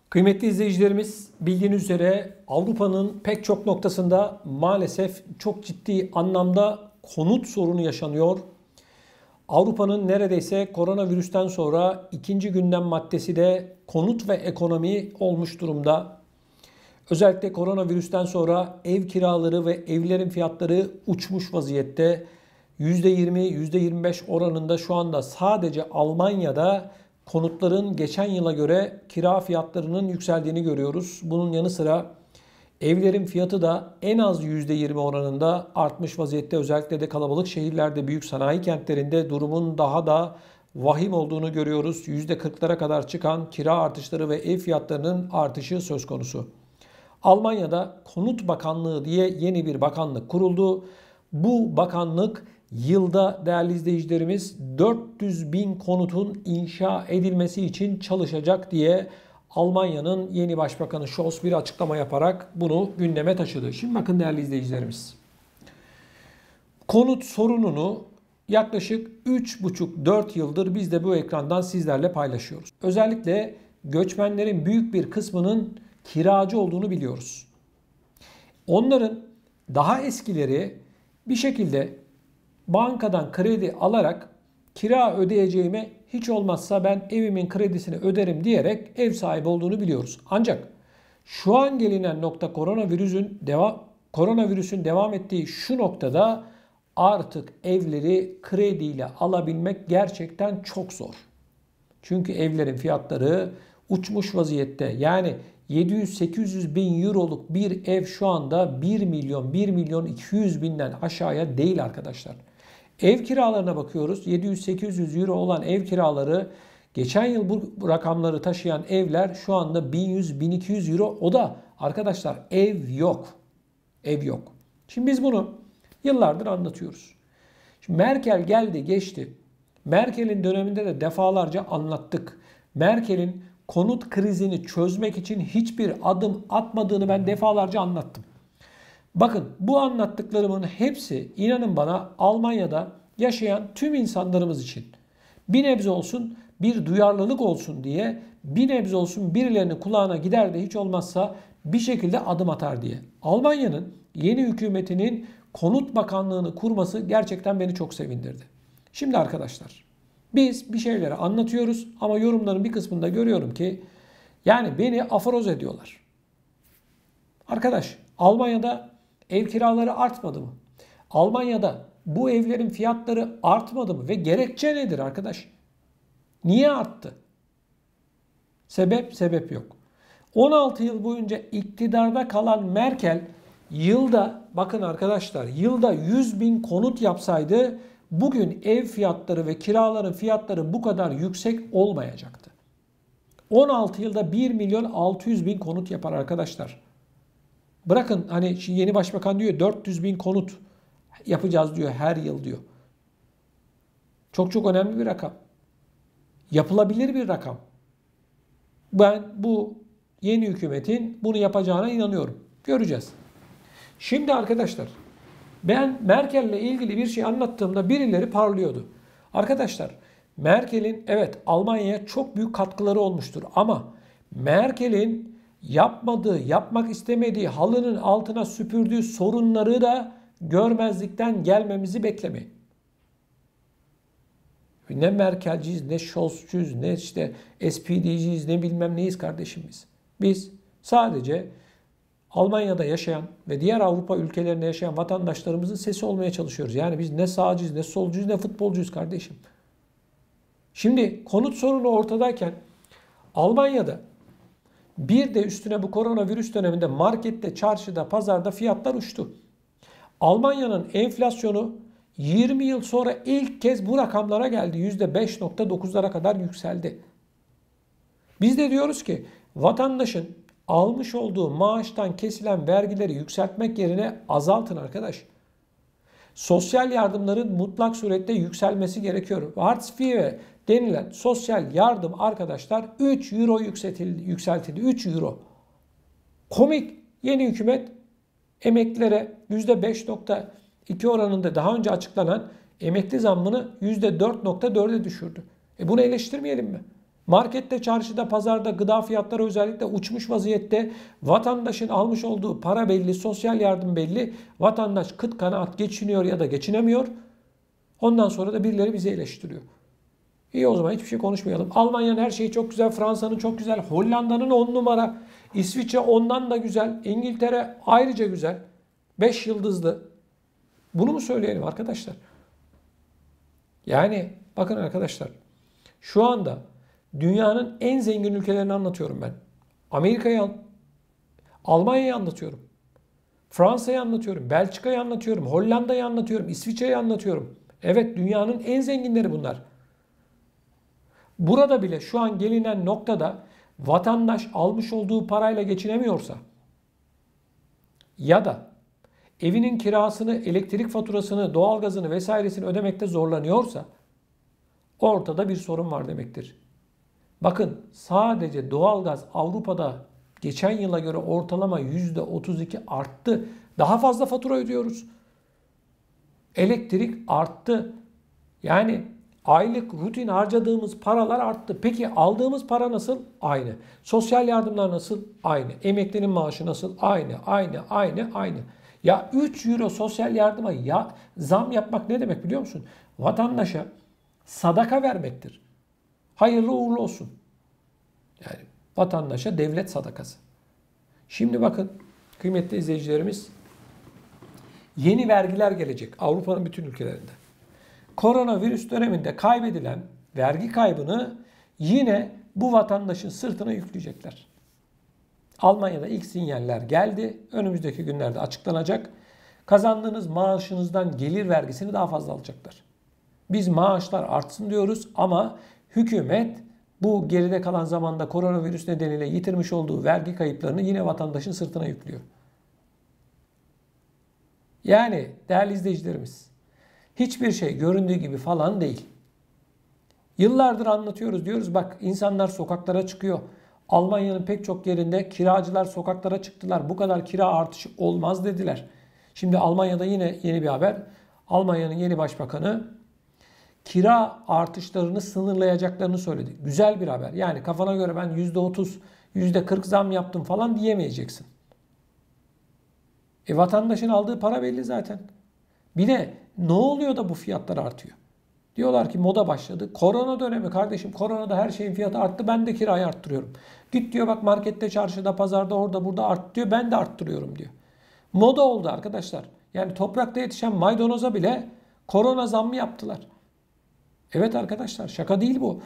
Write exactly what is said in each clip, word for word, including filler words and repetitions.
Kıymetli izleyicilerimiz, bildiğiniz üzere Avrupa'nın pek çok noktasında maalesef çok ciddi anlamda konut sorunu yaşanıyor. Avrupa'nın neredeyse koronavirüsten sonra ikinci gündem maddesi de konut ve ekonomi olmuş durumda. Özellikle koronavirüsten sonra ev kiraları ve evlerin fiyatları uçmuş vaziyette. yüzde yirmi yüzde yirmi beş oranında şu anda sadece Almanya'da konutların geçen yıla göre kira fiyatlarının yükseldiğini görüyoruz. Bunun yanı sıra evlerin fiyatı da en az yüzde yirmi oranında artmış vaziyette. Özellikle de kalabalık şehirlerde, büyük sanayi kentlerinde durumun daha da vahim olduğunu görüyoruz. yüzde kırklara kadar çıkan kira artışları ve ev fiyatlarının artışı söz konusu. Almanya'da Konut Bakanlığı diye yeni bir bakanlık kuruldu. Bu bakanlık yılda değerli izleyicilerimiz dört yüz bin konutun inşa edilmesi için çalışacak diye Almanya'nın yeni başbakanı Scholz bir açıklama yaparak bunu gündeme taşıdı. Şimdi bakın değerli izleyicilerimiz. Konut sorununu yaklaşık üç buçuk dört yıldır biz de bu ekrandan sizlerle paylaşıyoruz. Özellikle göçmenlerin büyük bir kısmının kiracı olduğunu biliyoruz. Onların daha eskileri bir şekilde bankadan kredi alarak kira ödeyeceğime hiç olmazsa ben evimin kredisini öderim diyerek ev sahibi olduğunu biliyoruz. Ancak şu an gelinen nokta koronavirüsün devam koronavirüsün devam ettiği şu noktada artık evleri krediyle alabilmek gerçekten çok zor. Çünkü evlerin fiyatları uçmuş vaziyette. Yani yedi yüz sekiz yüz bin euroluk bir ev şu anda bir milyon bir milyon iki yüz binden aşağıya değil arkadaşlar. Ev kiralarına bakıyoruz. yedi yüz sekiz yüz euro olan ev kiraları, geçen yıl bu rakamları taşıyan evler şu anda bin yüz bin iki yüz euro. O da arkadaşlar ev yok. Ev yok. Şimdi biz bunu yıllardır anlatıyoruz. Şimdi Merkel geldi geçti. Merkel'in döneminde de defalarca anlattık. Merkel'in konut krizini çözmek için hiçbir adım atmadığını ben defalarca anlattım. Bakın bu anlattıklarımın hepsi inanın bana Almanya'da yaşayan tüm insanlarımız için bir nebze olsun bir duyarlılık olsun diye, bir nebze olsun birilerinin kulağına gider de hiç olmazsa bir şekilde adım atar diye. Almanya'nın yeni hükümetinin Konut Bakanlığı'nı kurması gerçekten beni çok sevindirdi. Şimdi arkadaşlar biz bir şeyleri anlatıyoruz ama yorumların bir kısmında görüyorum ki yani beni aforoz ediyorlar. Arkadaş, Almanya'da ev kiraları artmadı mı? Almanya'da bu evlerin fiyatları artmadı mı? Ve gerekçe nedir arkadaş? Niye arttı? Sebep, sebep yok. on altı yıl boyunca iktidarda kalan Merkel yılda, bakın arkadaşlar, yılda yüz bin konut yapsaydı bugün ev fiyatları ve kiraların fiyatları bu kadar yüksek olmayacaktı. on altı yılda bir milyon altı yüz bin konut yapar arkadaşlar. Bırakın hani yeni başbakan diyor dört yüz bin konut yapacağız diyor her yıl diyor. Çok çok önemli bir rakam. Yapılabilir bir rakam. Ben bu yeni hükümetin bunu yapacağına inanıyorum. Göreceğiz. Şimdi arkadaşlar ben Merkel'le ilgili bir şey anlattığımda birileri parlıyordu. Arkadaşlar Merkel'in evet Almanya'ya çok büyük katkıları olmuştur ama Merkel'in yapmadığı, yapmak istemediği, halının altına süpürdüğü sorunları da görmezlikten gelmemizi beklemeyin. Ne Merkelciyiz, ne Scholz'cuyuz, ne işte S P D'ciyiz, ne bilmem neyiz kardeşim biz. Biz sadece Almanya'da yaşayan ve diğer Avrupa ülkelerinde yaşayan vatandaşlarımızın sesi olmaya çalışıyoruz. Yani biz ne sağcıyız, ne solcuyuz, ne futbolcuyuz kardeşim. Şimdi konut sorunu ortadayken Almanya'da bir de üstüne bu koronavirüs döneminde markette, çarşıda, pazarda fiyatlar uçtu. Almanya'nın enflasyonu yirmi yıl sonra ilk kez bu rakamlara geldi. yüzde beş nokta dokuzlara kadar yükseldi. Biz de diyoruz ki vatandaşın almış olduğu maaştan kesilen vergileri yükseltmek yerine azaltın arkadaş. Sosyal yardımların mutlak surette yükselmesi gerekiyor. Hartz IV denilen sosyal yardım arkadaşlar üç euro yükseltildi. yükseltildi. üç euro. Komik. Yeni hükümet emeklilere yüzde beş nokta iki oranında daha önce açıklanan emekli zammını yüzde dört nokta dörde düşürdü. E bunu eleştirmeyelim mi? Markette, çarşıda, pazarda gıda fiyatları özellikle uçmuş vaziyette. Vatandaşın almış olduğu para belli, sosyal yardım belli. Vatandaş kıt kanaat geçiniyor ya da geçinemiyor. Ondan sonra da birileri bizi eleştiriyor. İyi, o zaman hiçbir şey konuşmayalım. Almanya'nın her şeyi çok güzel, Fransa'nın çok güzel, Hollanda'nın on numara, İsviçre ondan da güzel, İngiltere ayrıca güzel, beş yıldızlı. Bunu mu söyleyelim arkadaşlar? Yani bakın arkadaşlar, şu anda dünyanın en zengin ülkelerini anlatıyorum ben. Amerika'yı, Almanya'yı anlatıyorum. Fransa'yı anlatıyorum, Belçika'yı anlatıyorum, Hollanda'yı anlatıyorum, İsviçre'yi anlatıyorum. Evet, dünyanın en zenginleri bunlar. Burada bile şu an gelinen noktada vatandaş almış olduğu parayla geçinemiyorsa ya da evinin kirasını, elektrik faturasını, doğalgazını vesairesini ödemekte zorlanıyorsa ortada bir sorun var demektir. Bakın, sadece doğalgaz Avrupa'da geçen yıla göre ortalama yüzde otuz iki arttı. Daha fazla fatura ödüyoruz. Elektrik arttı. Yani aylık rutin harcadığımız paralar arttı. Peki aldığımız para nasıl? Aynı. Sosyal yardımlar nasıl? Aynı. Emeklinin maaşı nasıl? Aynı, aynı, aynı, aynı. Ya üç euro sosyal yardıma ya zam yapmak ne demek biliyor musun? Vatandaşa sadaka vermektir. Hayırlı uğurlu olsun. Yani vatandaşa devlet sadakası. Şimdi bakın kıymetli izleyicilerimiz, yeni vergiler gelecek Avrupa'nın bütün ülkelerinde. Koronavirüs döneminde kaybedilen vergi kaybını yine bu vatandaşın sırtına yükleyecekler. Almanya'da ilk sinyaller geldi. Önümüzdeki günlerde açıklanacak. Kazandığınız maaşınızdan gelir vergisini daha fazla alacaklar. Biz maaşlar artsın diyoruz ama hükümet bu geride kalan zamanda koronavirüs nedeniyle yitirmiş olduğu vergi kayıplarını yine vatandaşın sırtına yüklüyor. Yani değerli izleyicilerimiz, hiçbir şey göründüğü gibi falan değil. Yıllardır anlatıyoruz, diyoruz bak insanlar sokaklara çıkıyor. Almanya'nın pek çok yerinde kiracılar sokaklara çıktılar. Bu kadar kira artışı olmaz dediler. Şimdi Almanya'da yine yeni bir haber. Almanya'nın yeni başbakanı kira artışlarını sınırlayacaklarını söyledi. Güzel bir haber. Yani kafana göre ben yüzde otuz, yüzde kırk zam yaptım falan diyemeyeceksin. E vatandaşın aldığı para belli zaten. Bir de ne oluyor da bu fiyatlar artıyor? Diyorlar ki moda başladı. Korona dönemi kardeşim. Koronada her şeyin fiyatı arttı. Ben de kirayı arttırıyorum. Git diyor bak markette, çarşıda, pazarda, orada burada arttı diyor. Ben de arttırıyorum diyor. Moda oldu arkadaşlar. Yani toprakta yetişen maydanoza bile korona zammı yaptılar. Evet arkadaşlar, şaka değil bu.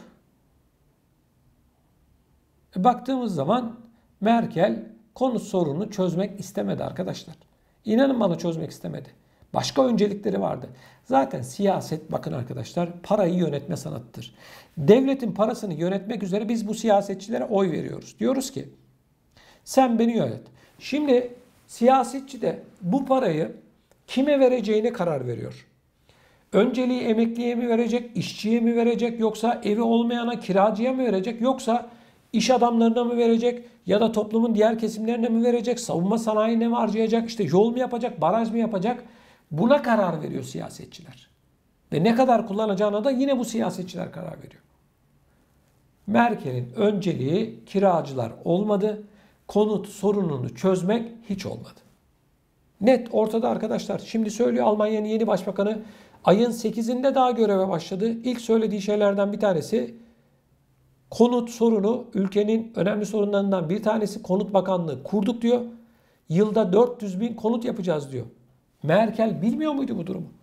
E baktığımız zaman Merkel konut sorununu çözmek istemedi arkadaşlar. İnanın bana, çözmek istemedi. Başka öncelikleri vardı. Zaten siyaset, bakın arkadaşlar, parayı yönetme sanatıdır. Devletin parasını yönetmek üzere biz bu siyasetçilere oy veriyoruz. Diyoruz ki sen beni yönet. Şimdi siyasetçi de bu parayı kime vereceğine karar veriyor. Önceliği emekliye mi verecek, işçiye mi verecek, yoksa evi olmayana, kiracıya mı verecek, yoksa iş adamlarına mı verecek ya da toplumun diğer kesimlerine mi verecek, savunma sanayine mi harcayacak, işte yol mu yapacak, baraj mı yapacak? Buna karar veriyor siyasetçiler. Ve ne kadar kullanacağına da yine bu siyasetçiler karar veriyor. Merkel'in önceliği kiracılar olmadı. Konut sorununu çözmek hiç olmadı. Net ortada arkadaşlar. Şimdi söylüyor Almanya'nın yeni başbakanı, ayın sekizinde daha göreve başladı. İlk söylediği şeylerden bir tanesi konut sorunu ülkenin önemli sorunlarından bir tanesi. Konut Bakanlığı kurduk diyor. Yılda dört yüz bin konut yapacağız diyor. Merkel bilmiyor muydu bu durumu?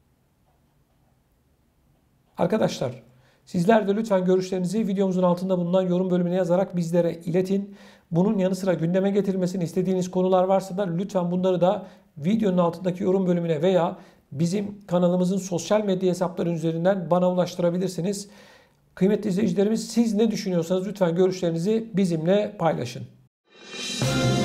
Arkadaşlar, sizler de lütfen görüşlerinizi videomuzun altında bulunan yorum bölümüne yazarak bizlere iletin. Bunun yanı sıra gündeme getirilmesini istediğiniz konular varsa da lütfen bunları da videonun altındaki yorum bölümüne veya bizim kanalımızın sosyal medya hesapları üzerinden bana ulaştırabilirsiniz. Kıymetli izleyicilerimiz, siz ne düşünüyorsanız lütfen görüşlerinizi bizimle paylaşın.